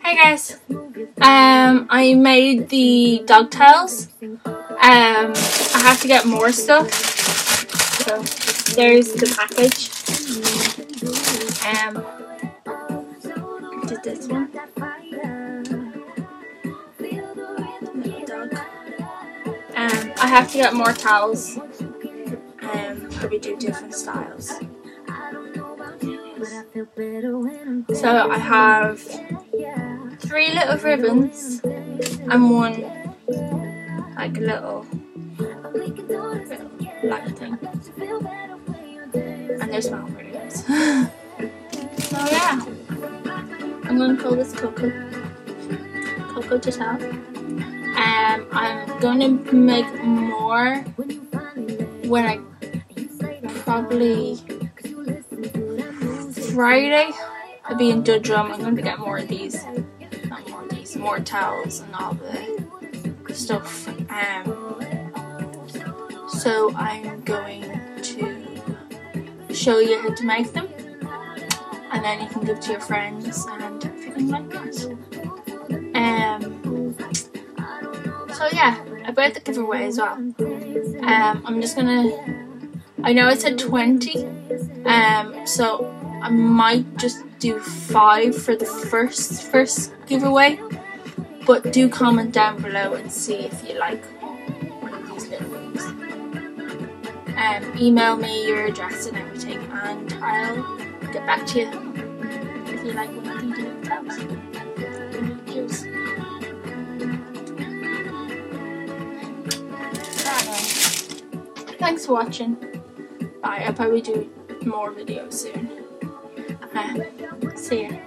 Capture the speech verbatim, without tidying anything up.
Hey guys, um, I made the dog tails. Um, I have to get more stuff, so there's the package. Um, I did this one. Little dog. Um, I have to get more towels. Um, probably do different styles. So I have three little ribbons and one like a little, little black thing, and they smell really nice. So yeah, I'm gonna call this Coco, Coco Tatal. Um, I'm gonna make more when I probably Friday. I'll be in Dundrum. I'm going to get more of these, not more of these, more towels and all the stuff. Um, so I'm going to show you how to make them, and then you can give to your friends and everything like that. Um, so yeah, about the giveaway as well. Um, I'm just gonna. I know it said twenty. Um, so I might just do five for the first first giveaway, but do comment down below and see if you like one of these little ones. Um, email me your address and everything, and I'll get back to you if you like one of these little towels. Cheers. Thanks for watching. Bye. I'll probably do more videos soon. Uh, see ya.